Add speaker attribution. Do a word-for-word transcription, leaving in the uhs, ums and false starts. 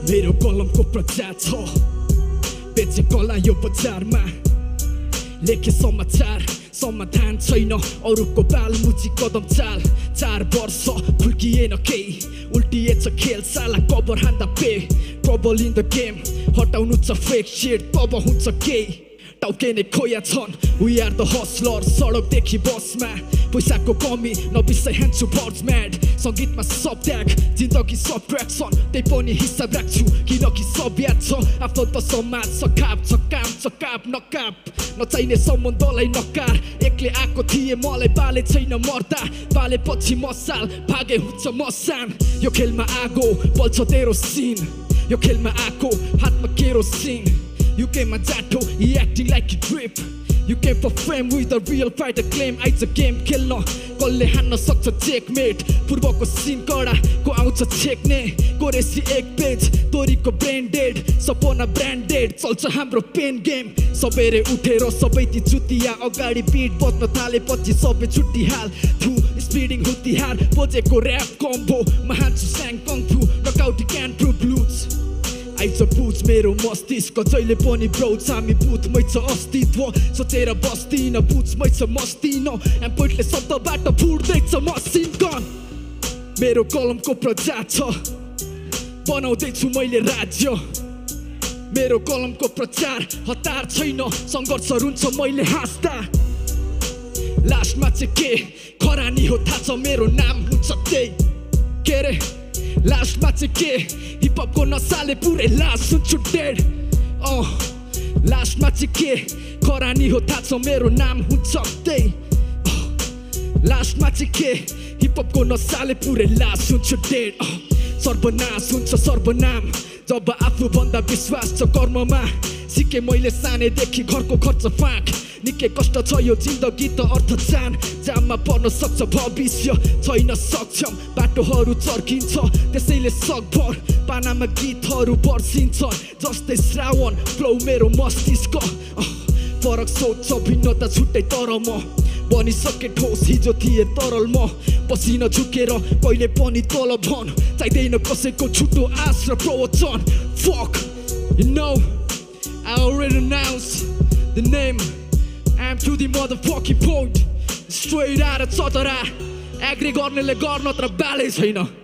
Speaker 1: मेरो कलमको प्रचार छ बेचे कला यो बजारमा लेखे समाचार समाधान छैन अरूको बालमुची कदम चाल चार वर्ष फुल्किएन केही उल्टिएछ खेल साला कबर हान्दा पे ट्रबल इन द गेम हटाउनु छ फेक शिट तब हुन्छ केही टाउकेने खोया छन् वी आर द हस्लर सडकदेखि बसमा पैसाको कमी नबिर्साइ ह्यान्छु बर्ड्स म्याड सङ्गीतमा सब त्याग जिन्दगी सब ट्र्याक छन् त्यही पनि हिसाब राख्छु किनकि सब याद छ आफ्नो त समाज सकाप छ काम छ काप नकाप नचाहिने सम्बन्धलाई नकार एक्लै आएको थिएँ मलाई बाले छैन मर्दा बालेपछि मसाल भागे हुन्छ मसान यो खेलमा आगो बल्छ तेरो सिन यो खेलमा आएको हातमा kerosene You came a jato, he acting like you drip. You came for fame with a real fighter claim. It's a game killer. Kolle hanna सक्छ checkmate. पूर्वको scene कडा को आउँछ छेक्ने कोरेसी एक पेज तोरीको brain dead सपना branded चल्छ हाम्रो pain game सबेरे उठेर सबैती जुतिया अगाडि बीट बज्न थालेपछि सबै छुट्टी हाल थु स्पिडिङ हुतिहार बजेको र्याप कम्बो महान्छु स्याङ kung fu knockout can prove blues eyes बुझ मेरो मस्तिष्क जहिले पनि ब्रोज हामी बुझमै छ अस्तित्व सोचेर बस्दिन बुझमै छ मस्तिन एम्पोइटले शब्दबाट फुट्दैछ मसिन गन मेरो कलमको प्रचार छ बनाउँदैछु मैले राज्य मेरो कलमको प्रचार हतार छैन सङ्घर्ष रुन्छ मैले हाँस्दा लास्टमा चाहिँ के खरानी हो थाहा छ मेरो नाम हुन्छ त्यही के रे लास्टमा चाहिँ के हिपहपको नसाले पुरै लास सुन्छु डेड अँ लास्टमा चाहिँ के खरानी हो थाहा छ मेरो नाम हुन्छ त्यही लास्टमा चाहिँ के हिपहपको नसाले पुरै लास सुन्छु डेड सर्वनाश हुन्छ सर्वनाम जब आफूभन्दा विश्वास छ कर्ममा सिके मैले सानैदेखि घरको खर्च फाँक निकै कष्ट छ यो जिन्दगी त अर्थ जान जाममा पर्न सक्छ भविष्य छैन सक्षम बाटोहरू चर्किन्छ त्यसैले सकभर पानामा गीतहरू बर्सिन्छ जस्तै श्रावण फ्लो मेरो मस्तिष्क फरक सोच छ भिन्नता छुट्टै तर म बनिसके ठोस हिजो थिए तरल म पसिना झुकेर कहिले पनि तल भन चाहिँदैन कसैको छुट्टो आश र प्रवचन fuck you know I already announced the name I'm to the motherfucking point straight out of Sotara Agree गर्नेले गर्न तर बालै छैन